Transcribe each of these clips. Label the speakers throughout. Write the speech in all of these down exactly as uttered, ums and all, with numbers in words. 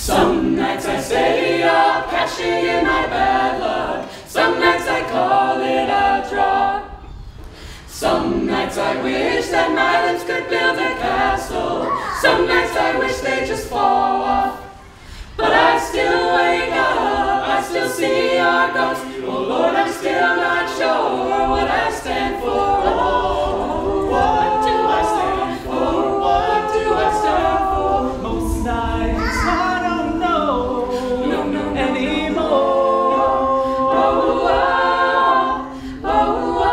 Speaker 1: Some nights I stay up, cashing in my bad luck. Some nights I call it a draw. Some nights I wish that my lips could build a castle. Some nights I wish they just fall off. But I still wake up, I still see your ghost. Oh Lord, I'm still not sure what I stand for. Oh, what do I stand for? What do I stand for?
Speaker 2: Most nights I don't know
Speaker 1: no, no, no,
Speaker 2: anymore.
Speaker 1: Oh, oh, oh,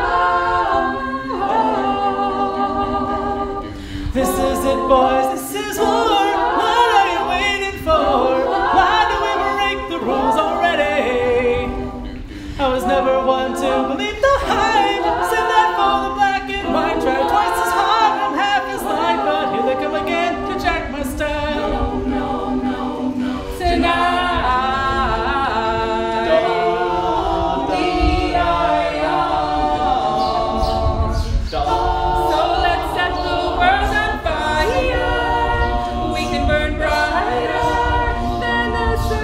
Speaker 1: oh, oh.
Speaker 2: This is it, boys, this is war. What are you waiting for? Why do we break the rules already? I was never one to believe the hype. Save that for the black and white. Try twice as hard, I'm half as light. But here they come again to jack my style.
Speaker 1: No, no, no, no.
Speaker 2: Tonight we are young. So let's set the world on fire. We can burn brighter than the sun.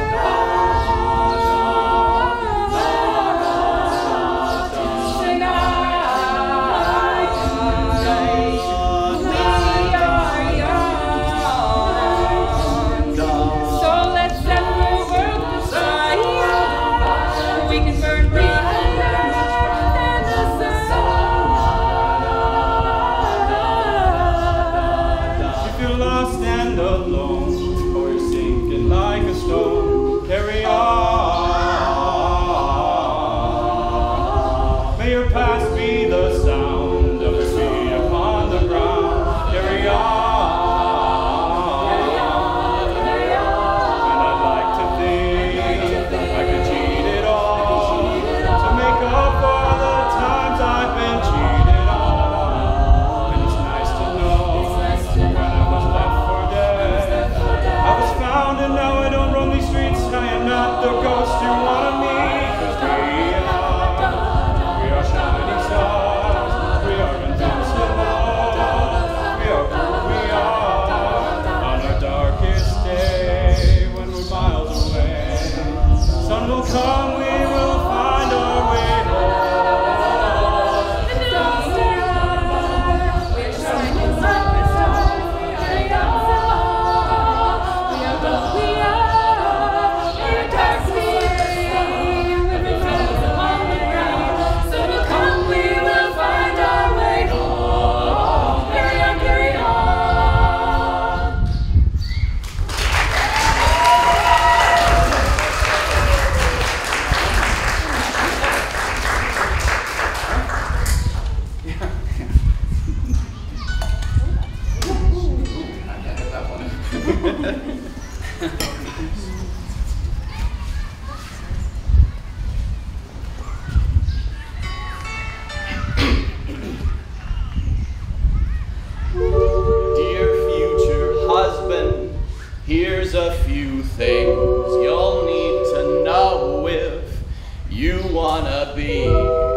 Speaker 3: Here's a few things you'll need to know if you wanna be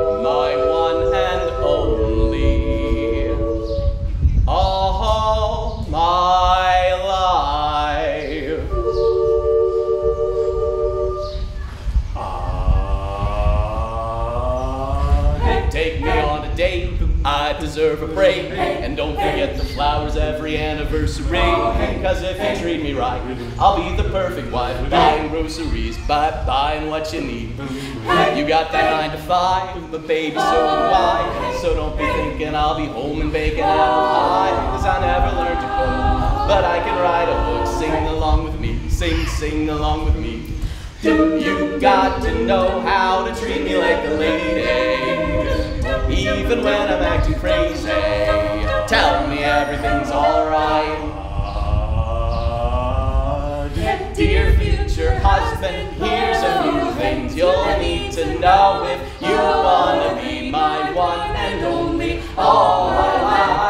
Speaker 3: my one and only all my life. Ah, take me on a date, I deserve a break. And don't forget the flowers every anniversary. Cause if you treat me right, I'll be the perfect wife. Buying groceries, buy, buying what you need. You got that nine to five, but baby, so do I. So don't be thinking I'll be home and baking apple pie. Cause I never learned to cook, but I can write a book. Sing along with me, sing, sing along with me. You got to know how to treat me like a lady, even when I'm acting crazy. Tell me everything's alright. Uh, dear future husband, here's a few things you'll need to know if you wanna be my one and only all my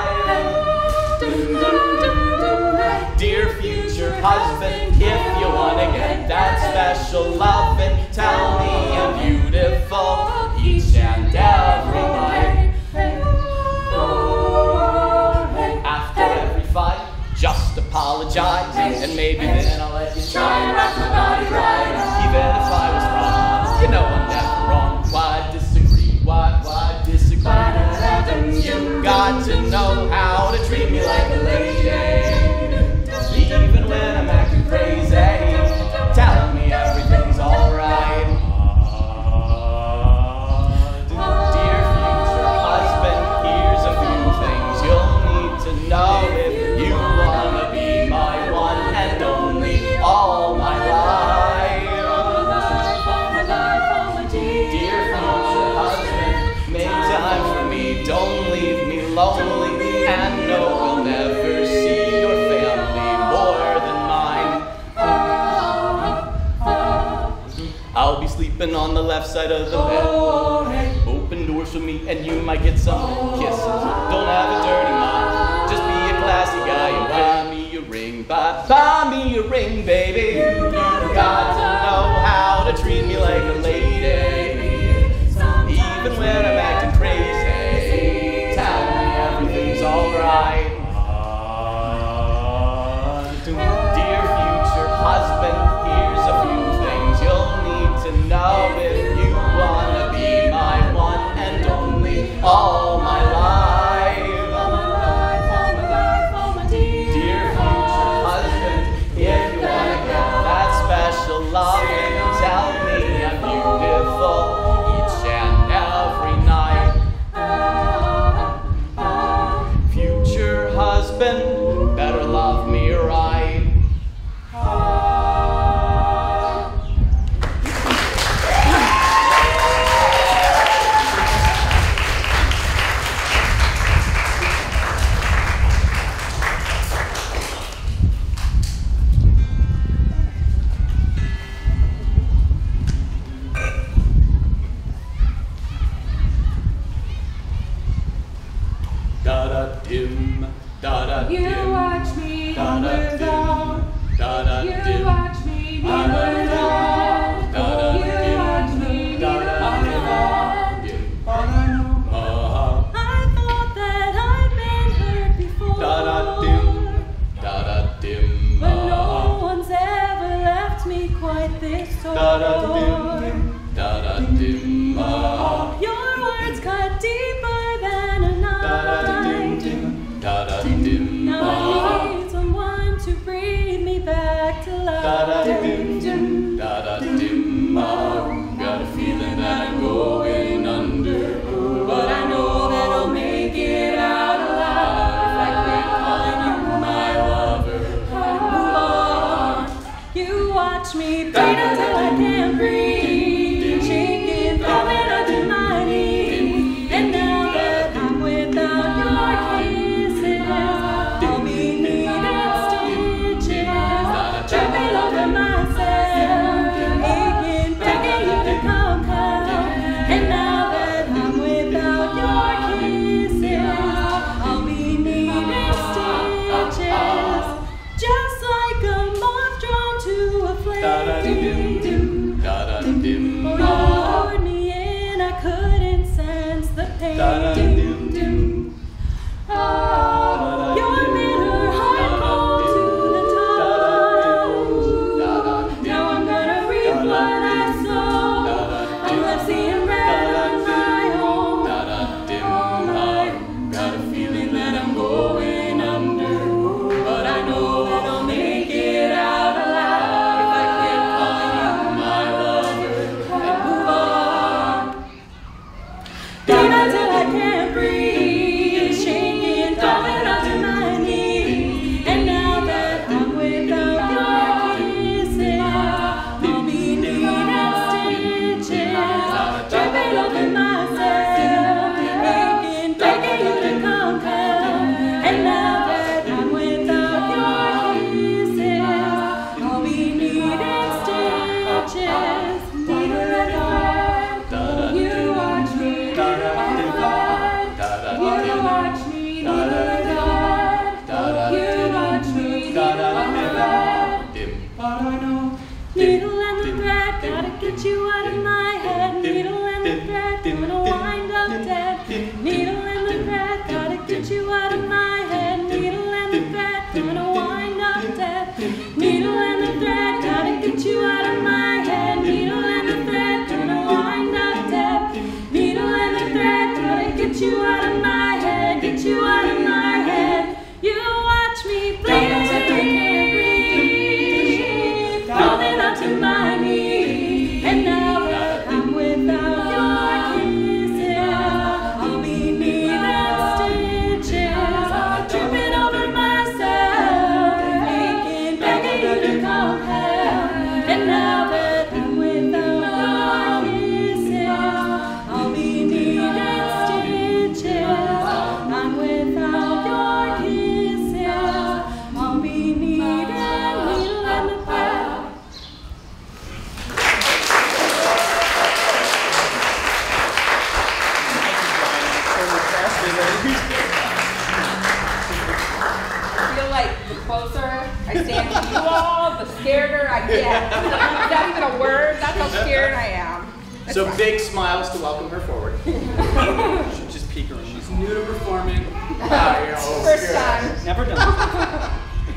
Speaker 3: life. Dear future husband, if you wanna get that special loving, tell me I'm beautiful each and every night. After every fight, Just apologize, and maybe then I'll let you
Speaker 1: Try and rock my body right.
Speaker 3: Even if I was wrong, you know I'm never wrong. Why disagree? Why, why disagree? You got to know how to treat me like a lady. Even when I'm acting crazy, tell me everything's alright. Dear future husband, here's a few things you'll need to know if you wanna be my one and only all my life. Dear future husband, make time for me, don't leave me lonely, and no, we'll never see your family more than mine. I'll be sleeping on the left side of the bed. Open doors for me and you might get some kisses. Don't have a dirty mind, just be a classy guy and buy me a ring. Buy, buy me a ring, baby. You got to know how to treat me like a lady. Even when I'm acting crazy, tell me everything's alright. Dear future husband, here's a few things you'll need to know if you wanna be my one and only all my life. Dear future husband, if you wanna get that special love, tell me I'm beautiful each and every night. Future husband, better love me right. Da-da-dim, da-da-dim.
Speaker 1: You watch me
Speaker 3: Da-da-dim,
Speaker 1: without.
Speaker 3: da-da-dim.
Speaker 1: You watch me without. You watch me without.
Speaker 3: Uh-huh.
Speaker 1: I thought that I'd been hurt before.
Speaker 3: Da-da-dim, da-da-dim.
Speaker 1: But no
Speaker 3: Uh-huh.
Speaker 1: one's ever left me quite this sore.
Speaker 3: Da-da-dim, da-da-dim. Uh-huh.
Speaker 1: Your words cut deeper than a knife.
Speaker 3: Da-da-dim, da-da-dim.
Speaker 1: Now
Speaker 3: Uh-huh.
Speaker 1: I need someone to breathe me back to life.
Speaker 3: Da-da-dim, da-da-dim. Uh, got a feeling that I'm going under,
Speaker 1: But I know that I'll make it out alive if I quit calling you my lover and move on. You watch me bleed until I can't breathe, shaking, falling under my knees. And now that I'm without your kisses, I'll be needing stitches, tripping over myself, aching, begging you to come, come. And now that I'm without your kisses, I'll be needing stitches, just like a moth drawn to a flame.
Speaker 3: Da-da-dim, da-da-dim.
Speaker 1: Oh, you lured me in, I couldn't sense the pain.
Speaker 3: Da-da-dim.
Speaker 1: Oh, your bitter heart cold to the touch. Now I'm gonna reap what I sow. I'm left seeing red on my own.
Speaker 3: Da-da-dim. Got a feeling that I'm going under, but I know that I'll make it out alive if I quit calling you my lover and move on.
Speaker 1: Deep until I can't Needle and the thread, gotta get you out of my head. Needle and the thread, gonna wind up dead. Needle and the thread, gotta get you out of my head, get you out of my head. You watch me bleed, crawling up to my knees, and now that I'm without your kisses, I'll be needing stitches, tripping over myself, aching, begging you to come help. And now that I'm without your kisses, I'll be needing stitches. I'm without your kisses, I'll be needing needle and the thread.
Speaker 4: I feel like the closer I stand to you all, the scareder I get. Is that even a word? That's how scared I am. That's
Speaker 3: So
Speaker 4: fine.
Speaker 3: big smiles to welcome her forward. Should just peek her.
Speaker 2: She's new to performing.
Speaker 3: Ah, you're all
Speaker 4: First
Speaker 3: scared.
Speaker 4: time.
Speaker 2: Never done.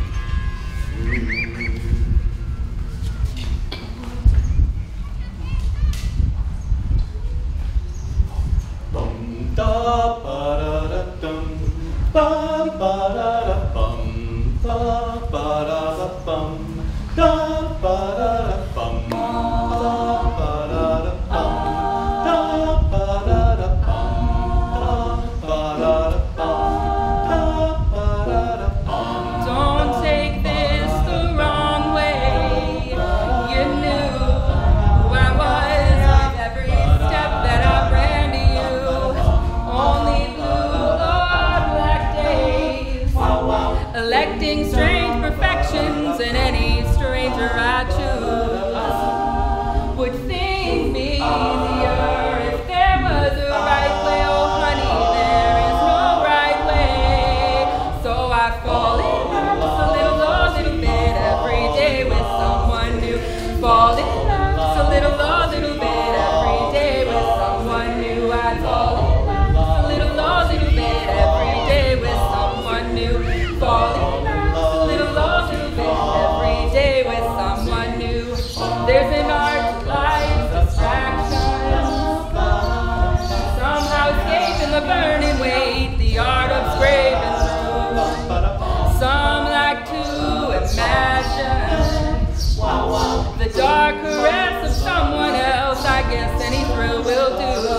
Speaker 3: Bum da ba da da dum, ba ba da da bum, ba ba da da bum, da ba da da bum, da ba da da bum, da ba da da bum, da ba da da bum, da ba da da bum.
Speaker 4: Don't take this the wrong way. You knew who I was with every step that I ran to you. Only blue or black days. Electing strange perfections in any stranger I choose. Would things be easier if there was a right way? Oh honey, there is no right way. So I fall in love just a little, a little bit every day with someone new. Fall in love just a little, a little bit every day with someone new. I fall in love just a little, a little bit every day with someone new. Fall in love just a little, a little bit every day with someone new. There's an art to life's distractions. Somehow escaping the burning weight, the art of scraping through. Some like to imagine the dark caress of someone else. I guess any thrill will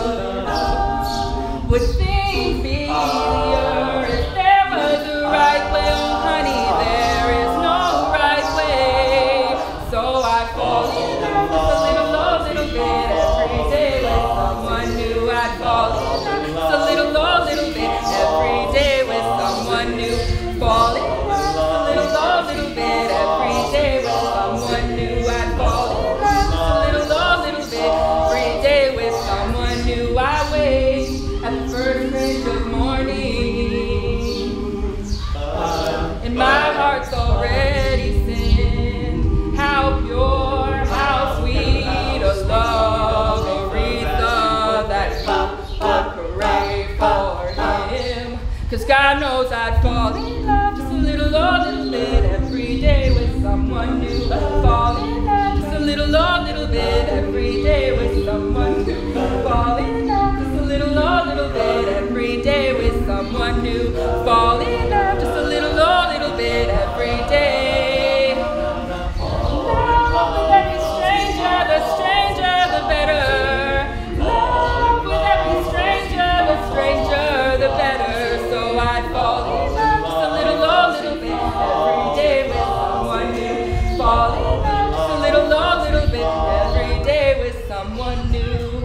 Speaker 4: do. Would things be easier if there was a right way? Oh honey, there is no right way. So I fall in love just a little, a little bit every day with someone new. I fall in love just a little, a little bit every day with someone new. Fall in love just a little, a little bit every day with someone new. I fall in love just a little, a little bit every day with someone new. I wait at the first ring of morning, and my heart's already sin. How pure, how sweet a love, Aretha, that I would pray for him. Cause God knows I'd fall in love just a little, a little bit every day with someone new. Fall in love just a little, a little bit every day with someone new. Fall in love just a little, a little bit every day with someone new. Fall in love just a little, a little bit every day. Love with every stranger, the stranger the better. Love with every stranger, the stranger the better. So I'd fall in love just a little, a little bit every day with someone new. Fall in love just a little, a little bit every day with someone new.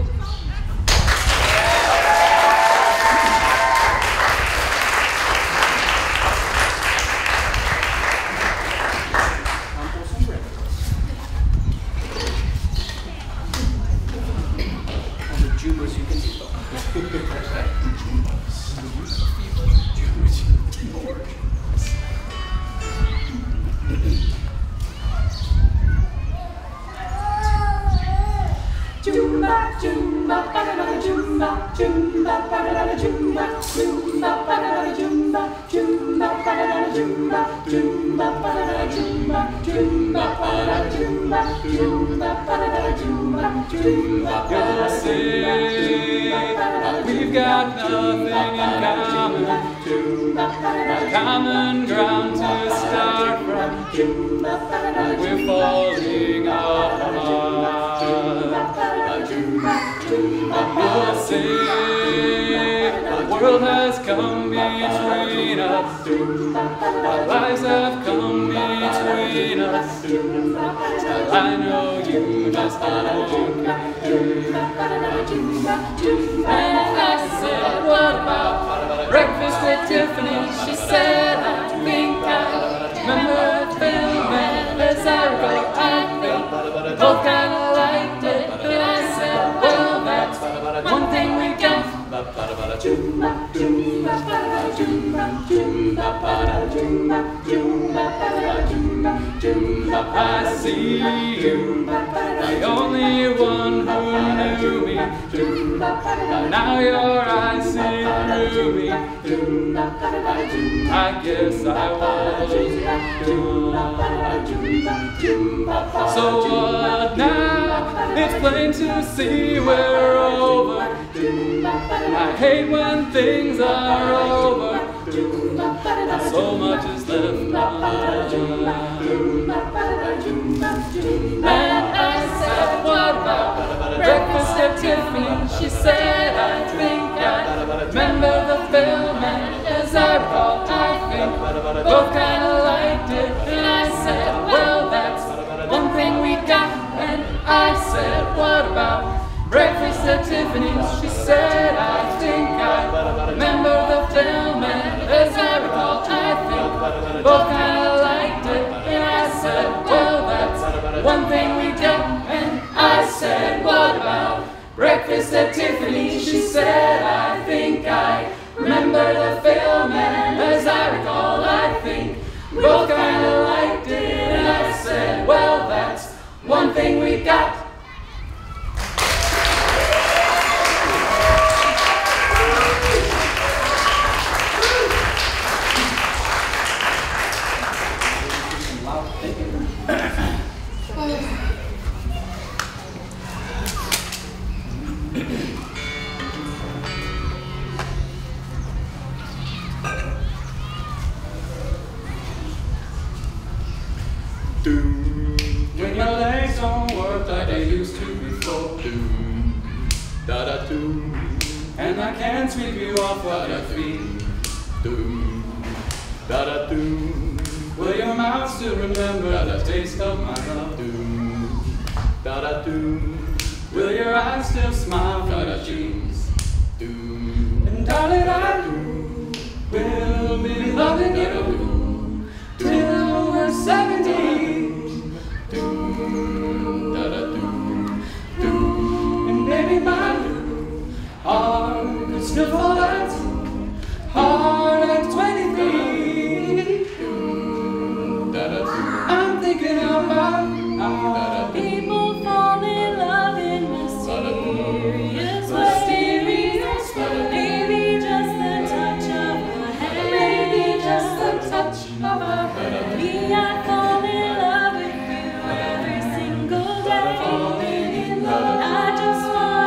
Speaker 1: Jumba, jumba, ba-da-da, jumba, jumba, ba-da-da, jumba, jumba, ba-da-da, jumba, jumba, ba-da-da, jumba, jumba.
Speaker 2: You'll see we've got nothing in common, common ground to start from. We're falling apart. You'll see the world has come between us. Our lives have come between us. I know you just don't care. And I said, what about breakfast at Tiffany's? She said, I think I remember the film, and as I recall, I think both kind of liked it. And I said, well, that's one thing we got. I see you, the only one who knew me. Now your eyes see through me. I guess I was young. So what now? It's plain to see we're over. I hate when things are over. So much is left undone. And I said, what about breakfast at Tiffany's? She said, I think I remember the film, and as I recall, I think both kind of liked it. And I said, well, that's one thing we got. And I said, what about breakfast at Tiffany's? She said, I think I remember the film, and as I recall, I think both kind of liked it. And I said, well, that's one thing we got. And I said, what about breakfast at Tiffany's? She said, I think I remember the film, and as I recall, I think both kind of liked it. And I said, well, that's one thing we got. When your legs don't work like they used to before, da da do, and I can't sweep you off what your feet, da da do. Will your mouth still remember the taste of my love, da da do? Will your eyes still smile from your cheeks, and darling, I do. We'll be loving you till we're seventy. Baby, my heart could still fall out hard at twenty-three. I'm thinking about
Speaker 5: people fall in love in mysterious ways. Maybe just the touch of her hand. Maybe just the touch of her hand. Me, I fall in love with you every single day. I just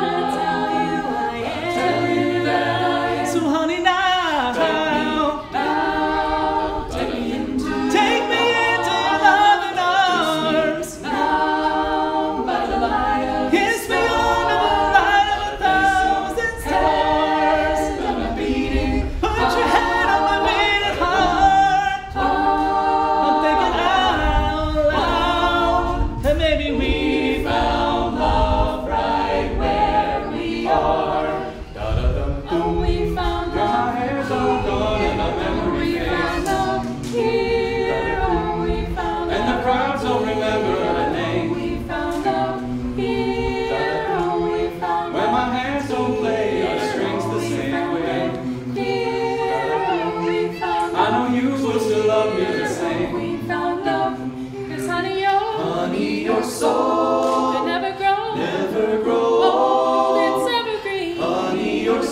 Speaker 5: soul can never grow,
Speaker 1: never grow old.
Speaker 5: It's evergreen.
Speaker 1: Honey, your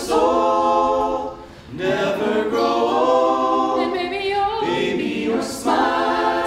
Speaker 1: soul never grow old.
Speaker 5: And baby, your
Speaker 1: baby, your smile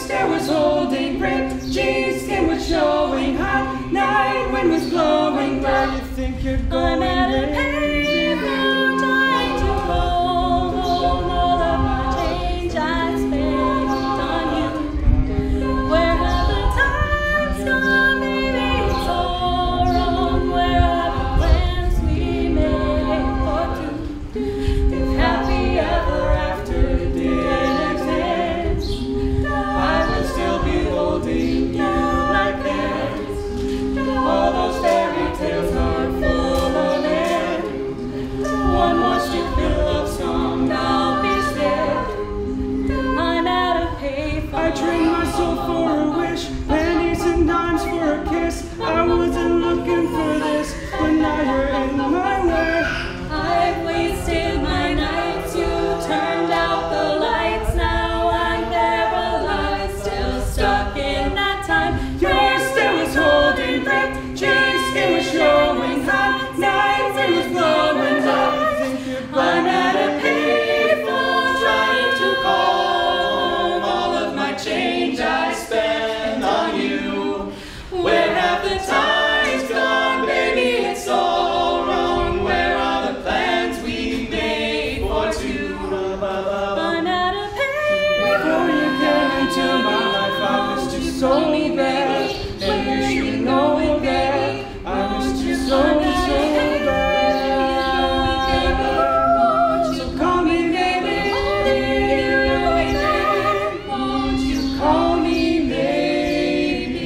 Speaker 1: stair was holding brick, jeans skin was showing hot, night wind was blowing black.
Speaker 2: Where you think you're going,
Speaker 5: I'm at a payphone trying to hold, hold all of my change I spent on you. Where have the times gone, baby? It's all wrong. Where are the plans we made for two? If happy ever after did exist, I would still be holding you like this. All those fairy tales are full of it. One more stupid love song, I'll be still. I'm at a payphone.
Speaker 1: I traded my soul for a wish, pennies and dimes for a kiss. I wasn't looking for this, but now you're in my way.
Speaker 5: I've wasted my nights, you turned out the lights. Now I'm paralyzed, still stuck in that time.
Speaker 1: Your stair was holding brick, jeans skin was showing hot, night wind was blowing black. I'm at a payphone trying to comb all of my change I spent on you. Where have the times gone, baby? It's all wrong. Where are the plans we made for two?
Speaker 5: I'm at a payphone.
Speaker 1: Before you came into my life, I missed you so bad, and you should know that I missed you so, so bad. So call me baby, won't you call me maybe?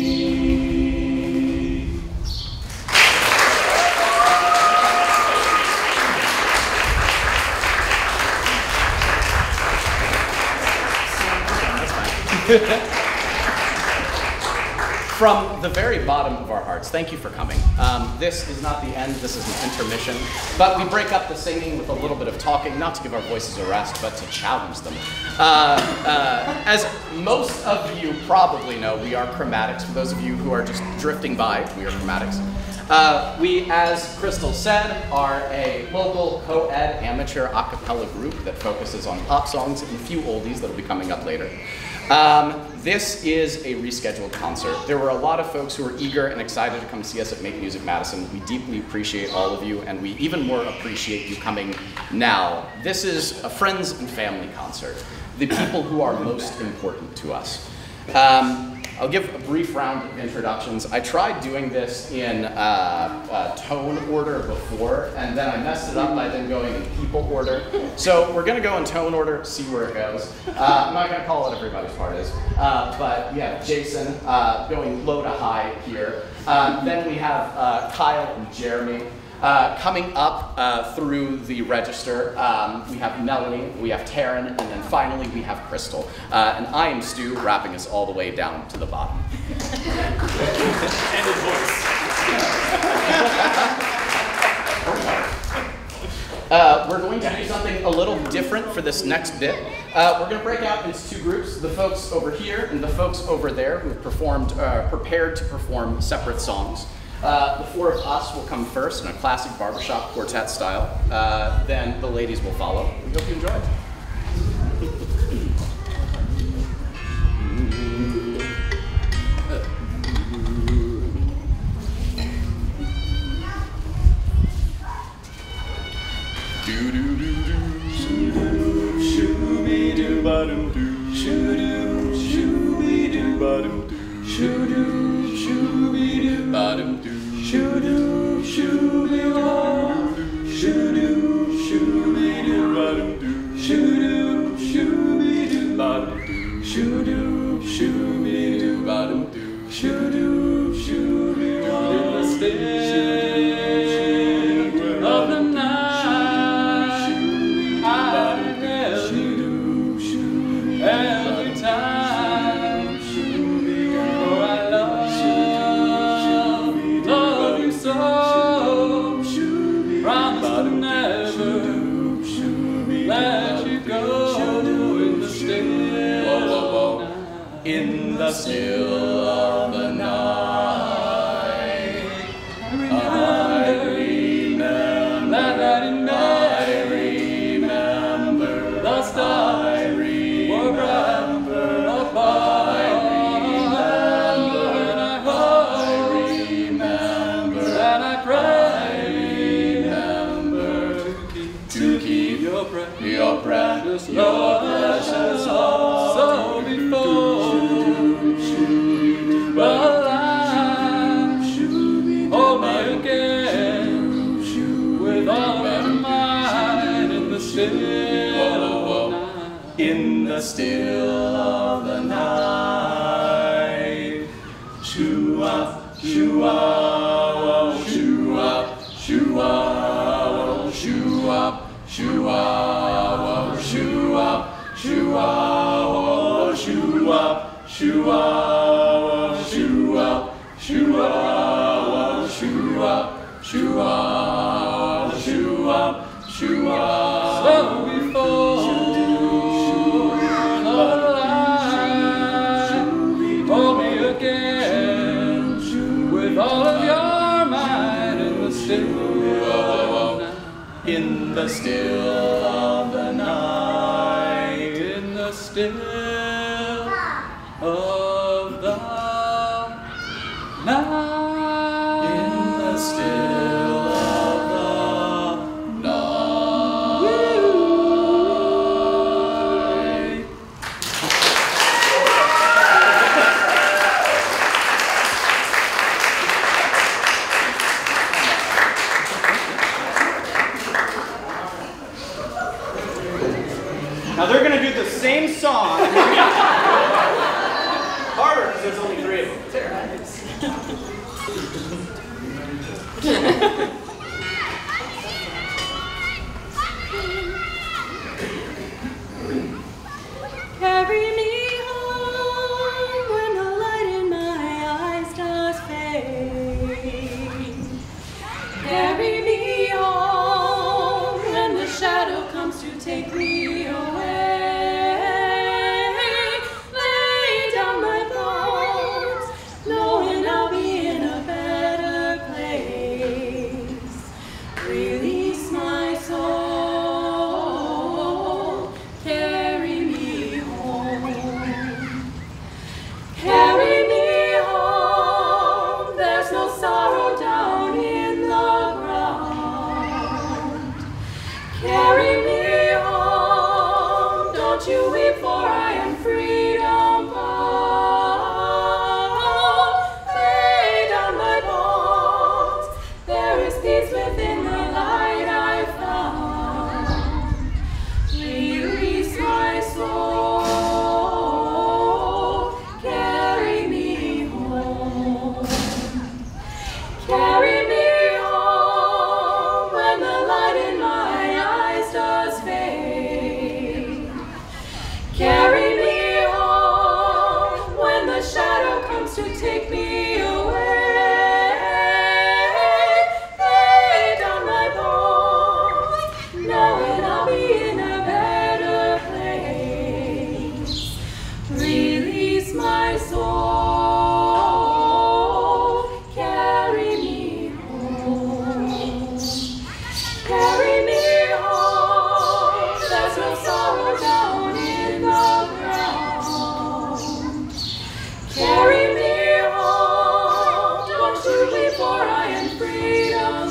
Speaker 3: From the very bottom of our hearts, thank you for coming. Um, this is not the end, this is an intermission, but we break up the singing with a little bit of talking, not to give our voices a rest, but to challenge them. Uh, uh, as most of you probably know, we are Chromatix. For those of you who are just drifting by, we are Chromatix. Uh, we, as Crystal said, are a local co-ed amateur a cappella group that focuses on pop songs and a few oldies that will be coming up later. Um, this is a rescheduled concert. There were a lot of folks who were eager and excited to come see us at Make Music Madison. We deeply appreciate all of you, and we even more appreciate you coming now. This is a friends and family concert, the people who are most important to us. Um, I'll give a brief round of introductions. I tried doing this in uh, uh, tone order before, and then I messed it up by then going in people order. So we're gonna go in tone order, see where it goes. Uh, I'm not gonna call what everybody's part is, uh, but we have Jason uh, going low to high here. Um, then we have uh, Kyle and Jeremy. Uh, coming up uh, through the register, um, we have Melanie, we have Taryn, and then finally we have Crystal. Uh, and I am Stu, wrapping us all the way down to the bottom.
Speaker 2: And his voice.
Speaker 3: Uh, we're going to do something a little different for this next bit. Uh, we're going to break out into two groups, the folks over here and the folks over there who have performed, uh, prepared to perform separate songs. Uh, the four of us will come first in a classic barbershop quartet style. Uh, then the ladies will follow. We hope you enjoy. Do do do do, shoo shooby doo ba doo doo, shoo doo shooby doo ba doo doo, shoo doo shooby doo ba doo doo. Shoo doo shooby doo, shoo doo shooby doo ba doo doo, shoo doo shooby doo ba doo doo, shoo doo shooby doo ba doo doo, shoo doo shooby doo. In the still of the night, I held you every time. For I love, love you so. Promise to never let you go. In the still, in the still of the night, I remember that in I remember the stars were bright above.
Speaker 2: precious love, so before the light, hold me again with all of mine in the still of the night.
Speaker 3: In the still of the night. Shoo-up, shoo-up, shoo-up, shoo-up, shoo-up, shoo-up, shoo-up, shoo-up, shoo-up, shoo-up, shoo-up, shoo-up, shoo-up, shoo-up, shoo-up, shoo-up.
Speaker 2: So before the light, hold me again with all of your might in the still of the night.
Speaker 3: In the still of the night.
Speaker 2: In the still of the night.
Speaker 3: In the still of the night.
Speaker 6: Now they're going to do the same song. Harder because there's only three of them.
Speaker 5: Carry me home when the light in my eyes does fade. Carry me home when the shadow comes to take me away. Lay down my bones, knowing I'll be in a better place. Release my soul, carry me home. Carry me home, there's no sorrow down in the ground. Carry me home, don't you weep, for I am freedom bound. Lay down my bones, there is peace within the light I found. Release my soul, carry me home. Carry me home when the light in my eyes does fade. Carry me home when the shadow comes to take me away. Lay down my bones, knowing I'll be in a better place. Release my soul, carry me home. Carry me home, there's no sorrow down in the ground. Carry me home, don't you weep, for I am freedom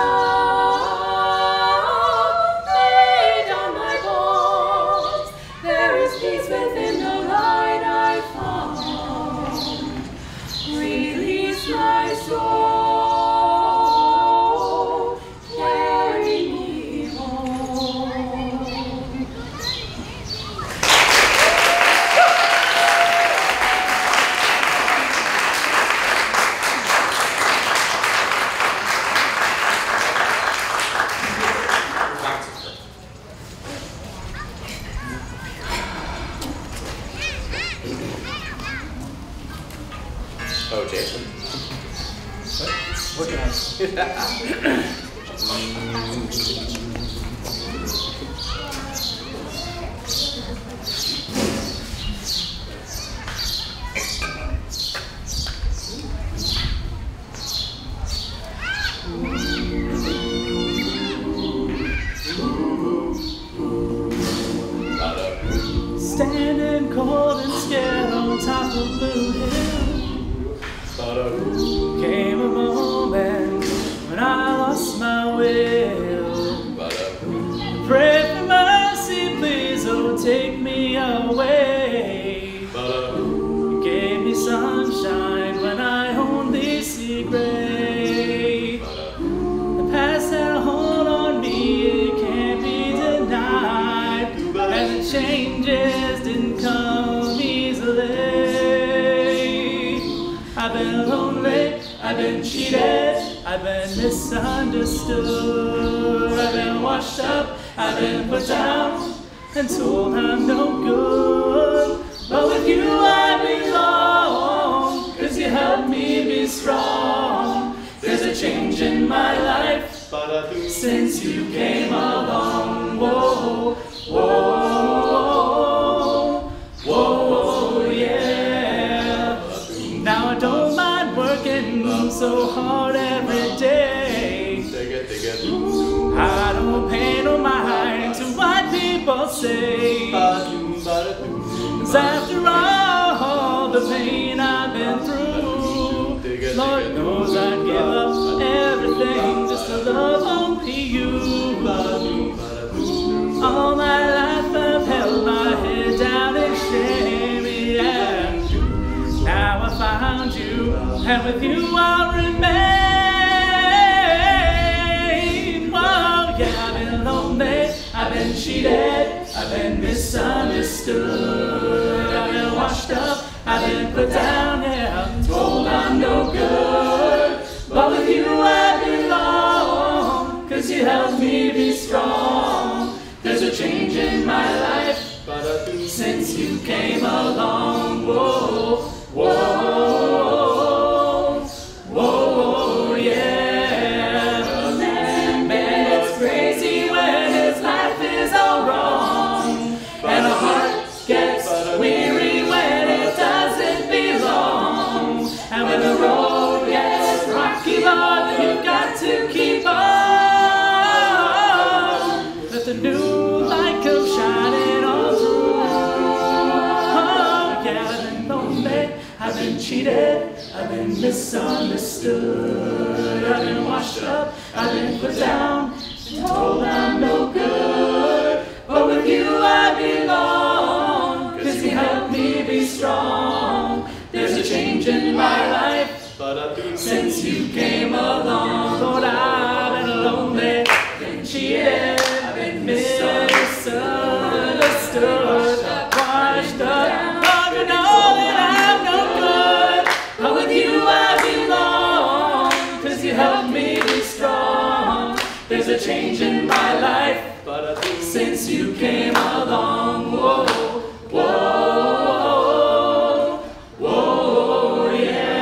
Speaker 5: bound. Lay down my bones, there is peace within the light I found. Release my soul, carry me home.
Speaker 3: Oh, Jason.
Speaker 6: What can I say?
Speaker 2: Standing cold and scared on top of Blue Hill. Came a moment when I lost my will. Pray for mercy, please, oh been lonely, I've been cheated, I've been misunderstood, I've been washed up, I've been put down, and told I'm no good. But with you I belong, 'cause you help me be strong. There's a change in my life since you came along. Whoa, whoa, whoa, yeah. Now I don't mind working so hard every day. I don't pay no mind to what people say. 'Cause after all the pain I've been through, Lord knows I'd give up everything just to love only you. All my life I've held my head down in shame, yeah. Now I found you, and with you I'll remain. Whoa, yeah, I've been lonely, I've been cheated, I've been misunderstood, I've been washed up, I've been put down, yeah, told I'm no good. But with you I belong, 'cause you help me be strong. There's a change in my life since you came along. Whoa, whoa, whoa, yeah. Man, man, it's crazy when his life is all wrong, and a heart gets weary when it doesn't belong. And when the road gets rocky, Lord, you've got to keep on. Let the new light come shining on through. Oh, yeah, I've been lonely, I've been cheated, I've been misunderstood, I've been washed up, I've been put down, told I'm no good. But with you I belong, 'cause you help me be strong. There's a change in my life since you came along. Lord, I've been lonely, been cheated, I've been misunderstood, washed up. Lord, you know that I'm no good. But with you I belong, 'cause you help me be strong. There's a change in my life since you came along. Whoa, whoa, whoa, yeah.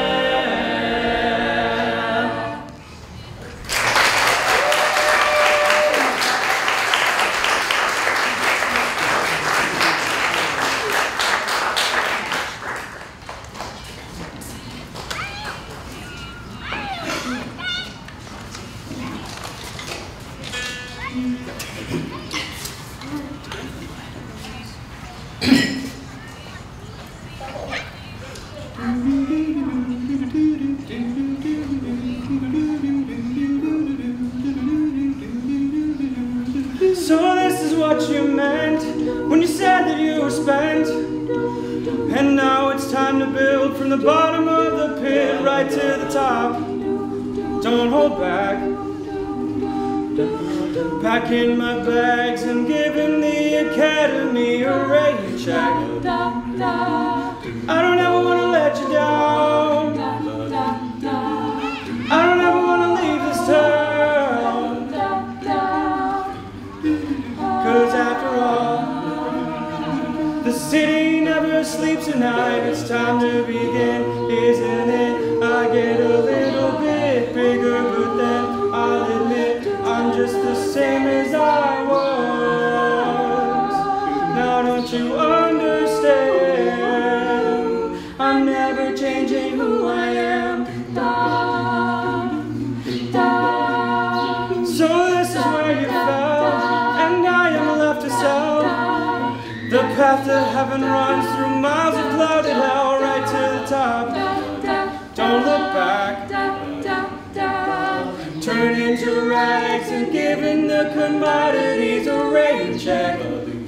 Speaker 6: So this is what you meant when you said that you were spent. And now it's time to build from the bottom of the pit right to the top. Don't hold back. Packing my bags and giving the academy a rain check. I don't ever want to let you down. I don't ever want to leave this town. 'Cause after all, the city never sleeps at night. It's time to begin, isn't it? I get a little bit bigger, but then I'll admit I'm just the same as I was. Now don't you understand? I'm never changing who I am. So this is where you fell, and I am left to sell. The path to heaven runs through miles of clouded hell right to the top. Don't look back. Turn into rags and giving the commodities a rain check.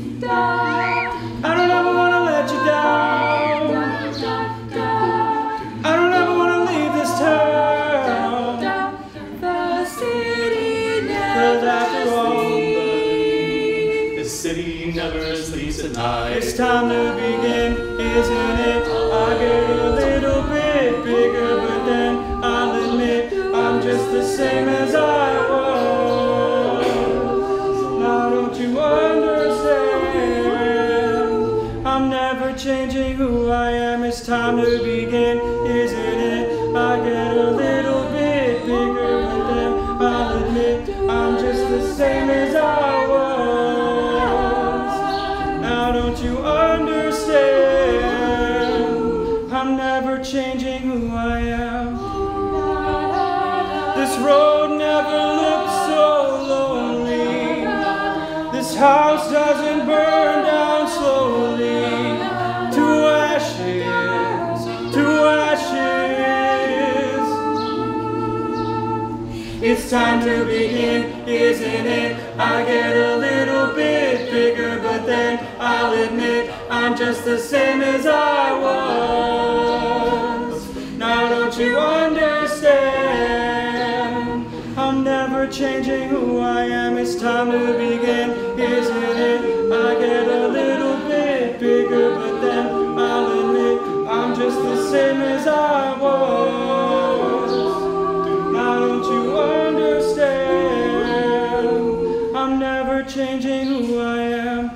Speaker 6: I don't ever want to let you down. I don't ever want to leave this town. 'Cause after all,
Speaker 3: The city never sleeps at night.
Speaker 6: it's time to begin, isn't it? I get a little bit bigger. begin, isn't it? I get a little bit bigger, but then I'll admit I'm just the same as I was. Now don't you understand? I'm never changing who I am. This road never looked so lonely. This house doesn't burn down slowly. To ashes, to ashes. It's time to begin, isn't it? I get a little bit bigger, but then I'll admit I'm just the same as I was. Now don't you understand? I'm never changing who I am. It's time to begin, isn't it? I get a little bit bigger, but then I'll admit I'm just the same as I was. Now don't you understand? I'm never changing who I am.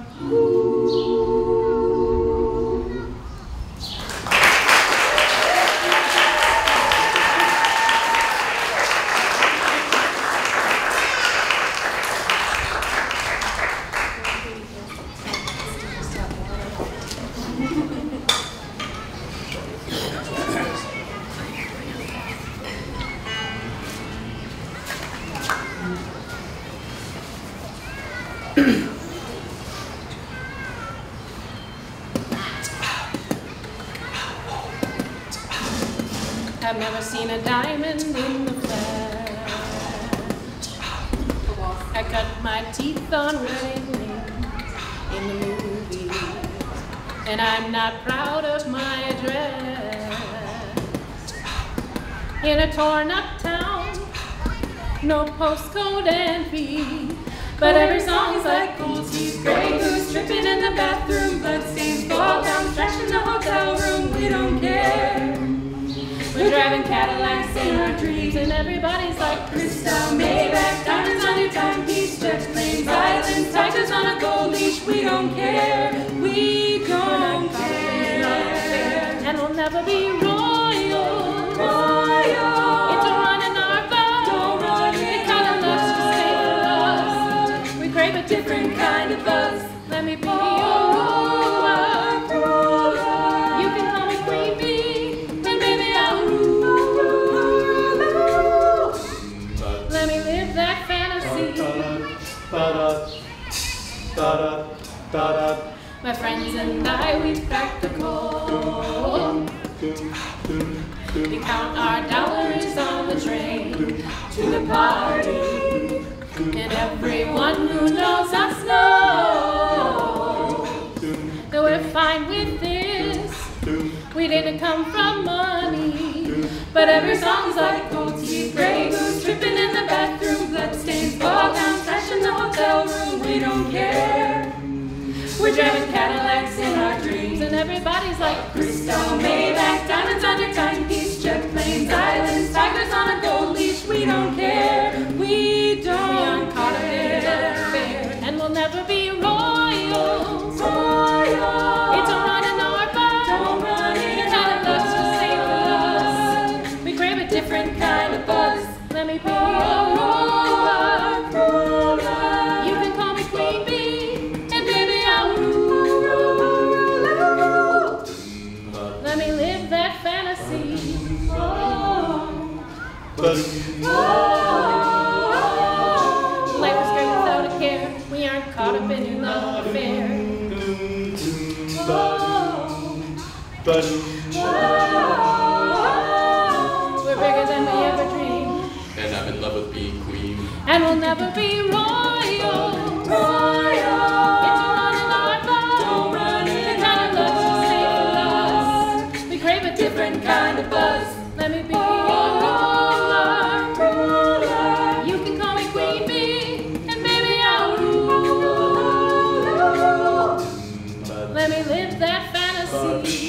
Speaker 5: I've never seen a diamond in the flesh. I cut my teeth on wedding ring in the movies, and I'm not proud of my dress. In a torn up town, no postcode envy, but every song's like gold teeth, gray goose dripping in the bathroom, bloodstains fall down, trash in the hotel room. We don't care. We're driving Cadillacs in our dreams, and everybody's like crystal, Maybach, diamonds on your timepiece, jet planes, islands, tigers on a gold leash. We don't care, we don't care, and we'll never be royal. Royal. It's a run in our blood. Don't run in. The kind of love's just made for us. We crave a different kind of buzz. Let me be your ruler. You can call me Queen Bee. Let me live that fantasy. My friends and I, we cracked the code. We count our dollars on the train to the party, and everyone who knows us knows that we're fine with this. We didn't come from money, but every song's like gold teeth, gray goose dripping in the bathroom, bloodstains fall down, trash in the hotel room. We don't care. We're driving Cadillacs in our dreams, and everybody's like crystal, Maybach, diamonds on your timepiece, jet planes, islands, tigers on a gold leash. We don't care. We don't care, and we'll never be royal. Royal. It's a run in our blood. Don't run in. The kind of love's just made for us. We crave a different kind of buzz. Let me be your ruler. You can call me Queen Bee, and baby I'll rule. Let me live that fantasy. Oh. Life is great without a care. We aren't caught up in your love affair. We're bigger than we ever dreamed,
Speaker 1: And I'm in love with being queen.
Speaker 5: and we'll never be royal. Royal. It's a run in our blood. Don't run in. The kind of love's just made for us. We crave a different kind of buzz. Let me be your ruler. Ruler. You can call me Queen Bee, and baby I'll rule. Let me live that fantasy.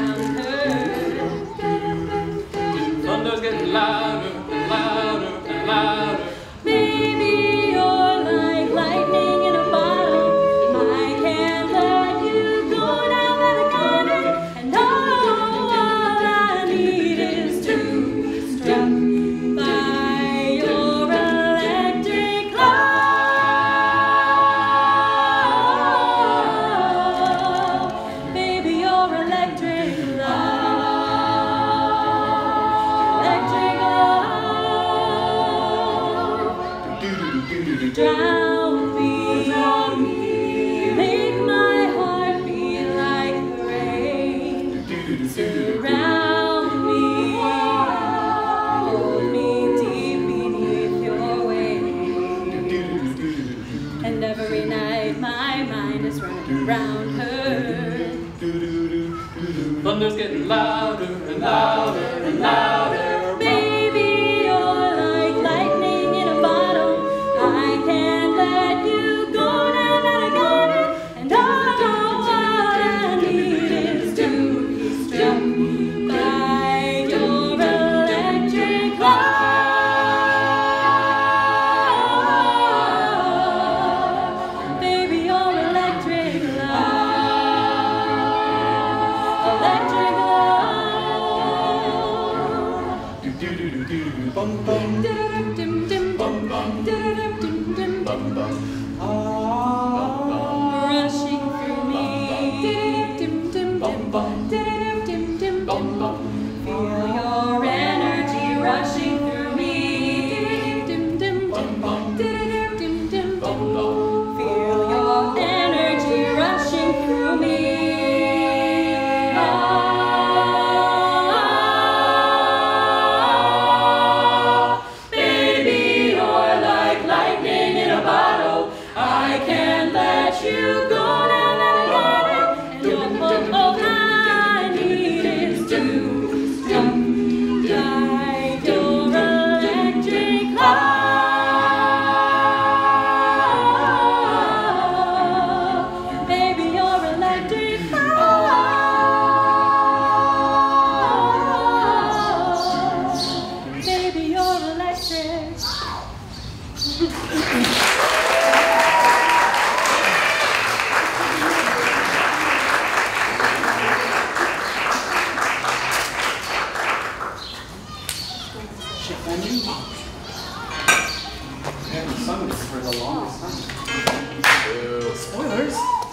Speaker 4: around her.
Speaker 2: Thunder's getting louder and louder and louder.
Speaker 5: Baby, you're like lightning in a bottle. I can't let you go now that I got it. And all I need is to be struck by your electric love. Baby, your electric love. Electric love. Drown me, make my heart beat like the rain. Surround me, hold me deep beneath your wings. And every night my mind is running around her.
Speaker 2: Thunder's getting louder and louder and louder.
Speaker 5: Baby, you're like lightning in a bottle. I can't let you go now that I got it. And all I need is to be struck by your electric love. Baby, your electric love. Electric love.
Speaker 6: Bum bum.
Speaker 5: Dim dim dim bum bum. Dim dim dim dim. Rushing through me. Dim dim dim dim. Dim dim dim dim. Feel your energy rushing through me. Dim dim dim dim. Dim dim dim dim. Feel your energy rushing through me. Baby, you're like lightning in a bottle. I can't let you go now that I got it. And all, all I need is to be struck by your electric love. Baby, your electric love. Baby, you're electric.
Speaker 6: I haven't sung this for the longest time. Spoilers.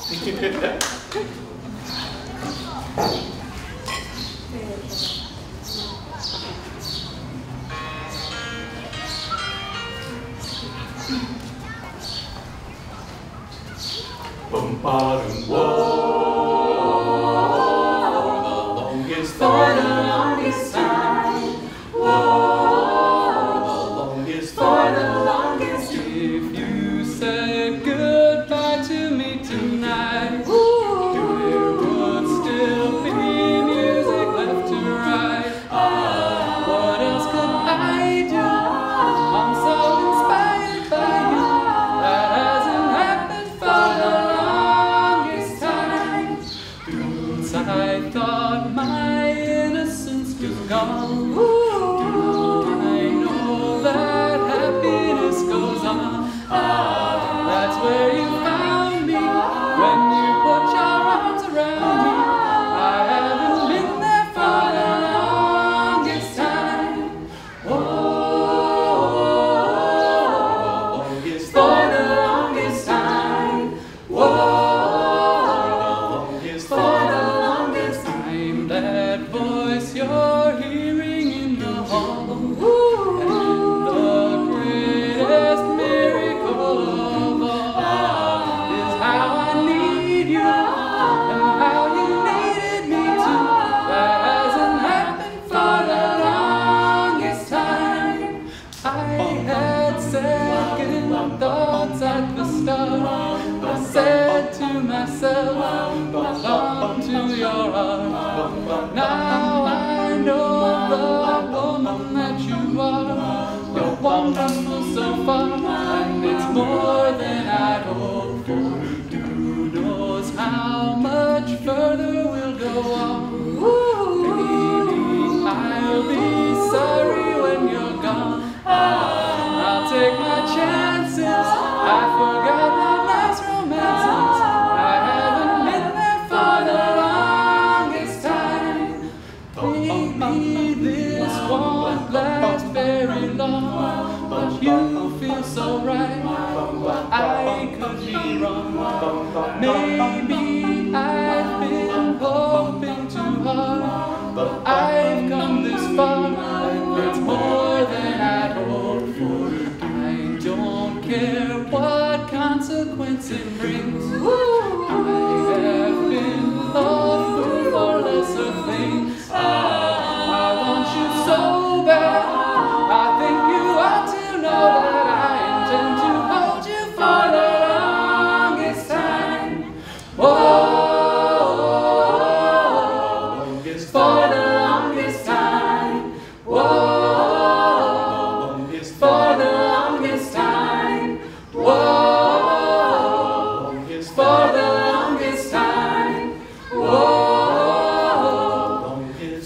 Speaker 3: Bum bottom whoa, the longest
Speaker 5: For the
Speaker 3: time.
Speaker 5: longest time.
Speaker 3: Whoa, the longest
Speaker 5: For the longest time.
Speaker 2: If you said goodbye to me tonight, there would still be music left to write. What else could I do? I'm so inspired by you. That hasn't happened for the longest time. Once I thought my innocence was gone. I know that happiness goes on. That's where you found me when you put your arms around me. I haven't been there for the longest time. Whoa,
Speaker 3: Longest
Speaker 2: for the longest time. Whoa,
Speaker 3: longest
Speaker 2: for the longest time. That voice you're hearing in the hall. And the greatest miracle of all is how I need you and how you needed me too. That hasn't happened for the longest time. I had second thoughts at the start. I said to myself, hold on to your heart. Now I know the woman that you are. You're wonderful so far, and it's more than I'd hoped for. Who knows how much further we'll go on?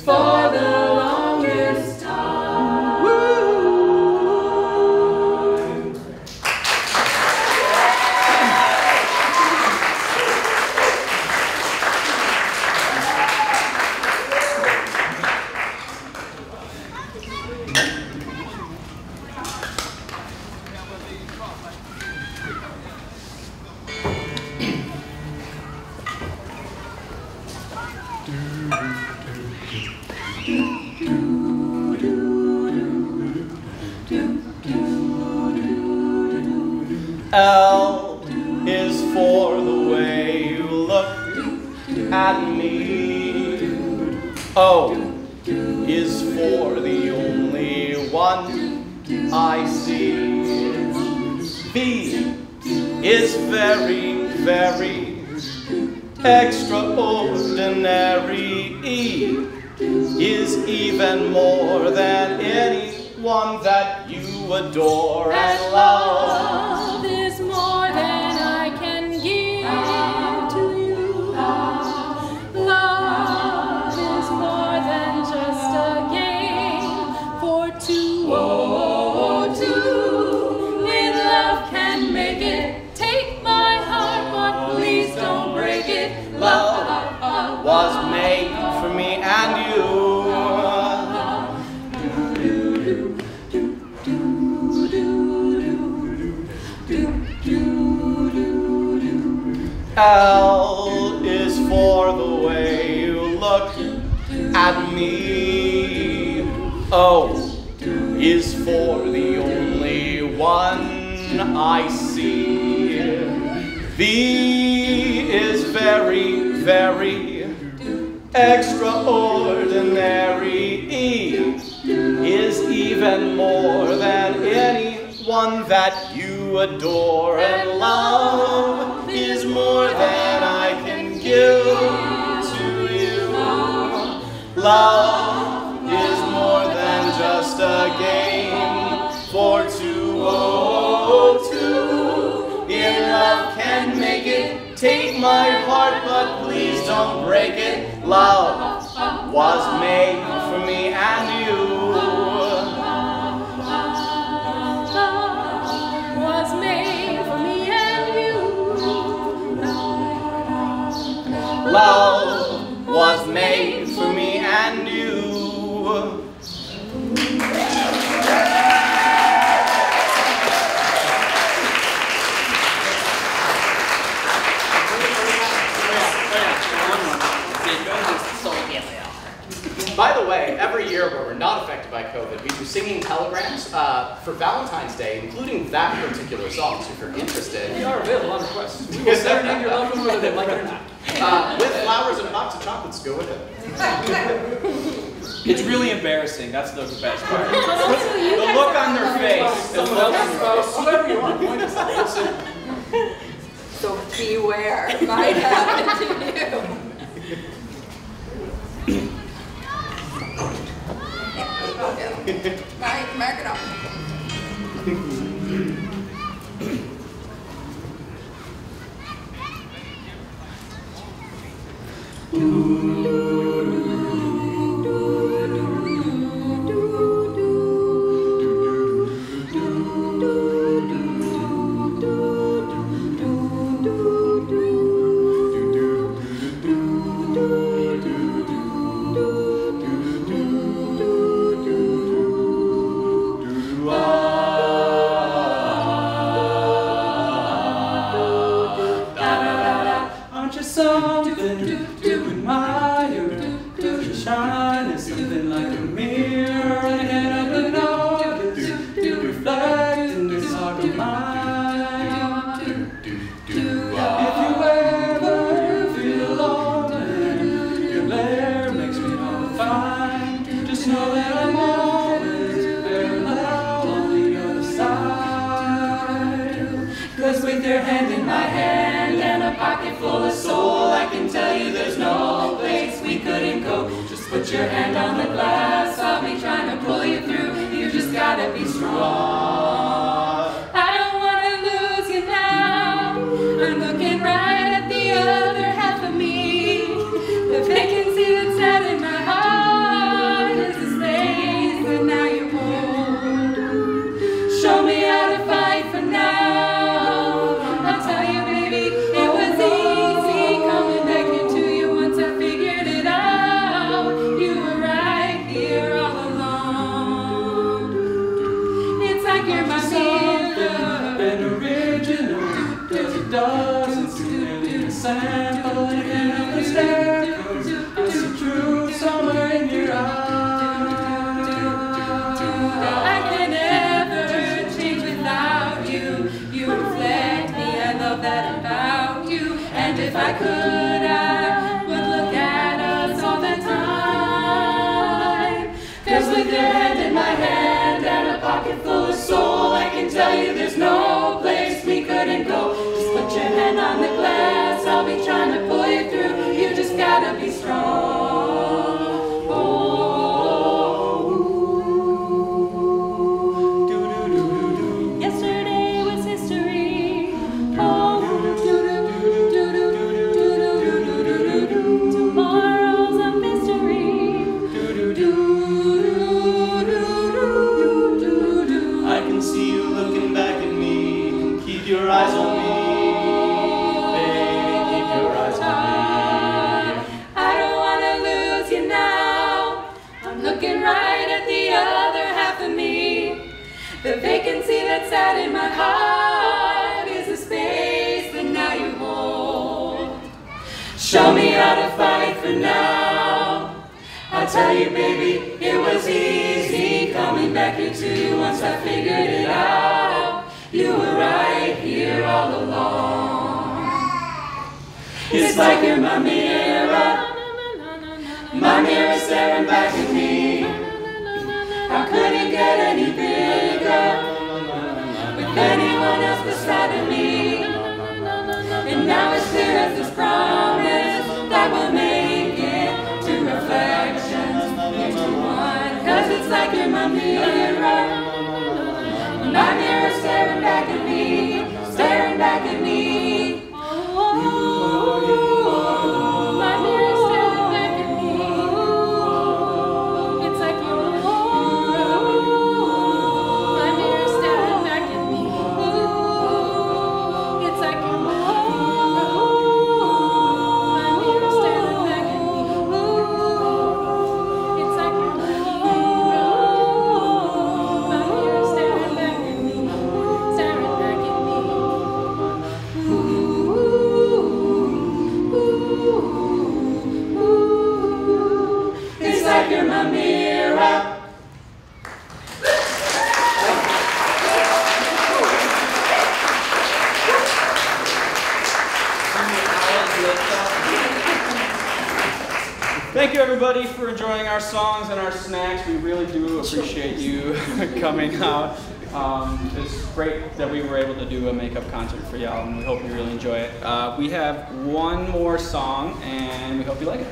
Speaker 4: for the longest time.
Speaker 3: L is for the way you look at me. O is for the only one I see. V is very, very extraordinary. E is even more than anyone that you adore and love.
Speaker 4: Love is more than I can give to you. Love is more than just a game for two. Oh, two in love can make it. Take my heart, but please don't break it.
Speaker 3: Love was made for me and you. L is for the way you look at me. O is for the only one I see. V is very, very extraordinary. E is even more than anyone that you adore, and love is more than I can give to you. Love is more than just a game for two. Oh, two in love can make it. Take my heart, but please don't break it. Love was made for me and you.
Speaker 4: Was made for me and you.
Speaker 3: Love was made for me and you. By the way, every year where we're not affected by COVID, we do singing telegrams uh, for Valentine's Day, including that particular song. So if you're interested,
Speaker 2: We are available on request. We will serenade your loved one whether they like it or not.
Speaker 3: uh, with flowers and a box of chocolates, go with it.
Speaker 6: It's really embarrassing. That's the best part.
Speaker 4: But also you
Speaker 6: The
Speaker 4: guys
Speaker 6: look
Speaker 4: are-
Speaker 6: on their face. The
Speaker 2: Someone
Speaker 6: look
Speaker 2: else's spouse, whoever you want, point us out.
Speaker 7: So beware, it might happen to you. Right, mark it up.
Speaker 6: Aren't you something to admire? You shine as something like a mirror. I can't help but notice you reflect in this heart of mine. If you ever feel lonely, your glare makes me all fine. Just know that I'm always parallel on the other side. 'Cause with your hand in my hand and a pocket full of soul, I can tell you there's no place we couldn't go. Just put your hand on the glass, I'll be trying to pull you through. You just gotta be strong.
Speaker 4: I don't wanna lose you now. I'm looking right at the other half of me, the vacancy that's set in my heart.
Speaker 6: sand, but I can't help but stare. I see truth somewhere in your eyes.
Speaker 4: I can never change without you. You reflect me, I love that about you. And if I could, I would look at us all the time. Cause with your hand in my hand and a pocket full of soul, I can tell you there's no place we couldn't go. Just put your hand on the glass, I'll be trying to pull you through. You just gotta be strong.
Speaker 5: Yesterday was history. Oh, tomorrow's a mystery.
Speaker 3: I can see you looking back at me. Keep your eyes on me, baby. Keep your eyes on me.
Speaker 4: I don't wanna lose you now. I'm looking right at the other half of me. The vacancy that's sat in my heart is a space that now you hold. Show me how to fight for now. I'll tell you, baby, it was easy coming back here to you once I figured it out. You were right here all along. It's like you're my mirror. My mirror staring back at me. How could it get any bigger with anyone else beside of me? And now it's clear as this promise that we'll make it. Two reflections into one. Cause it's like you're my mirror. My mirror staring back at me, staring back at me. My mirror staring back at me. It's like you're my mirror staring back at me. It's like you're my mirror staring back at me. It's like you're my mirror staring back at me, staring back at me. Ooh, ooh, ooh. It's like you're my mirror.
Speaker 6: Thank you, everybody, for enjoying our songs and our snacks. We really do appreciate you coming out. Um, it's great that we were able to do a makeup concert for y'all, and we hope you really enjoy it. Uh, we have one more song, and we hope you like it.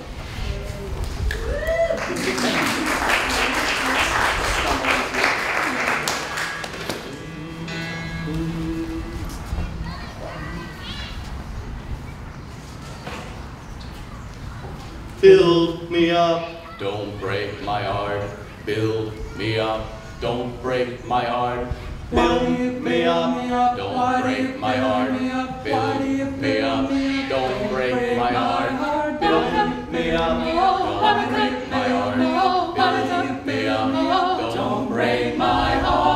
Speaker 3: Build me up, don't break my heart. Build me up, don't break my heart. Build me up, don't break my heart. Build me up, don't break my heart. Build me up, don't break my heart. Build me up, don't break my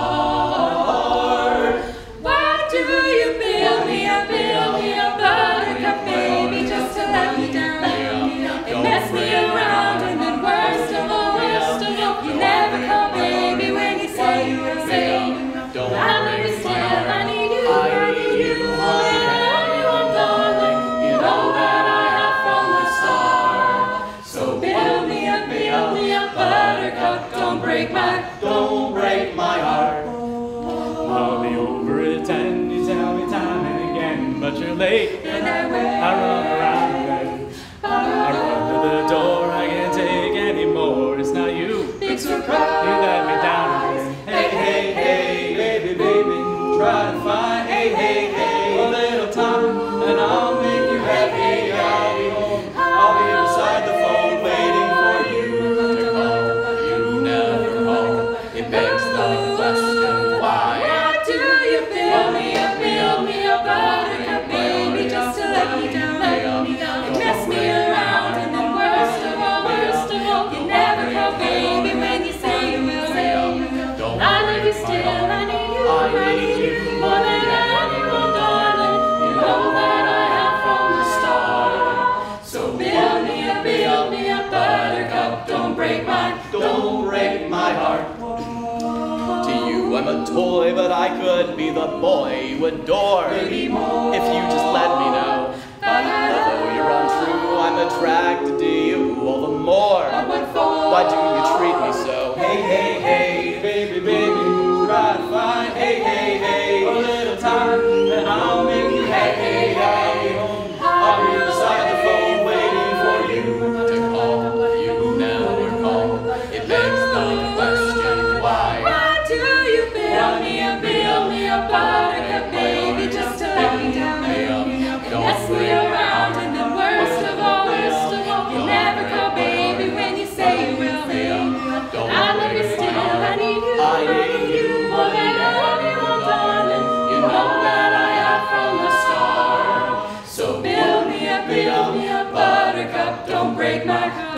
Speaker 3: heart.
Speaker 4: Why do you build me up, build me up, buttercup baby, just to let me down? And mess me around, and then worst of all, worst of all, you never call baby when you say you will say.
Speaker 3: Don't
Speaker 4: I
Speaker 3: break my
Speaker 4: understand, I
Speaker 3: heart.
Speaker 4: need you, I need you, I love you, I'm darling. You know that I have from the start. So build me up, build me up, buttercup, don't break my,
Speaker 3: Don't break my heart.
Speaker 6: I'll be over it and you tell me time and again, but you're late.
Speaker 4: and I wait.
Speaker 6: I run around and I run to the door. I can't take anymore. It's not you.
Speaker 4: Big
Speaker 6: You
Speaker 4: surprise.
Speaker 6: let me down again. Hey, hey, hey, baby, baby, try to find, hey, hey, hey, a little time, and I'll make you happy. I'll be home. I'll be beside the phone waiting for you to call.
Speaker 3: You never call. It begs the question why.
Speaker 4: Why do you build me up, build me up, buttercup baby, just
Speaker 3: a toy, but I could be the boy you adore.
Speaker 1: Baby more.
Speaker 3: If you just let me know. Although you're untrue, I'm attracted to you all the more. Why do you treat me so?
Speaker 6: Hey, hey, hey, baby, baby, try to find, hey, hey, hey, a little time, and I'll make you happy. I'll be home, I'll be beside the phone, waiting for you
Speaker 3: To call, you never call. It begs the question, why?
Speaker 5: Why do you build me a, build me a buttercup, baby, just to let me down? Mess me around, and then worst of all, worst of all, you never call, baby, when you say you will me. I love you still, I need you, I need you more than I love you, oh darling. You know that I have from the start. So build me a, build me a buttercup, don't break my heart.